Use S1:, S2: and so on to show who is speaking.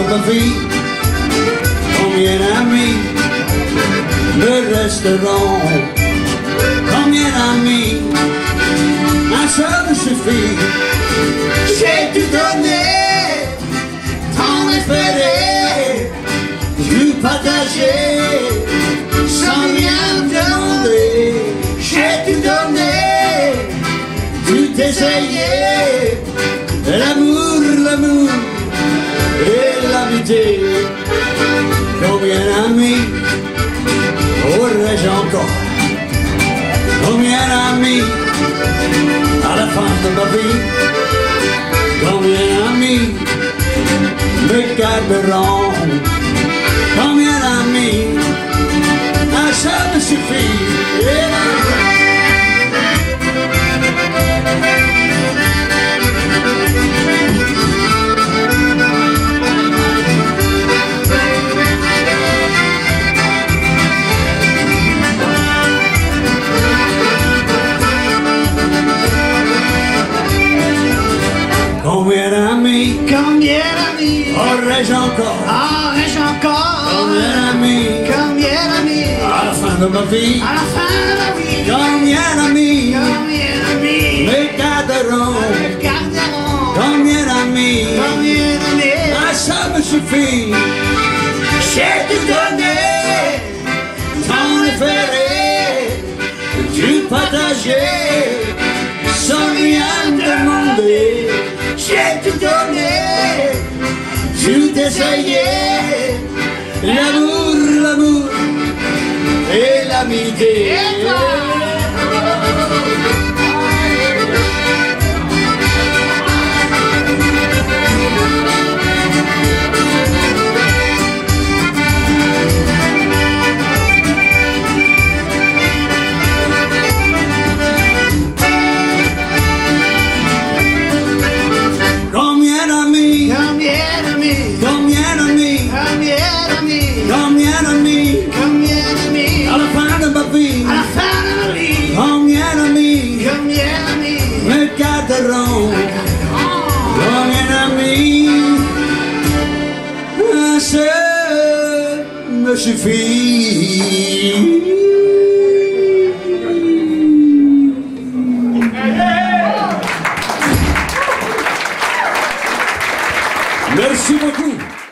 S1: ma vie, combien d'amis me resteront, combien d'amis, un seul me suffit. J'ai tout donné, tant espéré, tout partagé, sans rien demander. J'ai tout donné, tout essayé, l'amour et l'amitié. Combien d'amis aurais-je encore? Combien d'amis à la fin de ma vie? Combien d'amis me garderont? Combien d'amis, un seul me suffit. Combien d'amis aurais-je encore? Combien d'amis à la fin de ma vie? Combien d'amis me garderont? Combien d'amis, ça me suffit. J'ai tout donné, tant espéré, tout partagé, sans rien demander. J'ai tout donné, tout essayé, l'amour et l'amitié. Combien d'amis à la fin de ma vie? Combien d'amis me garderont? Combien d'amis, un seul me suffit. Merci beaucoup.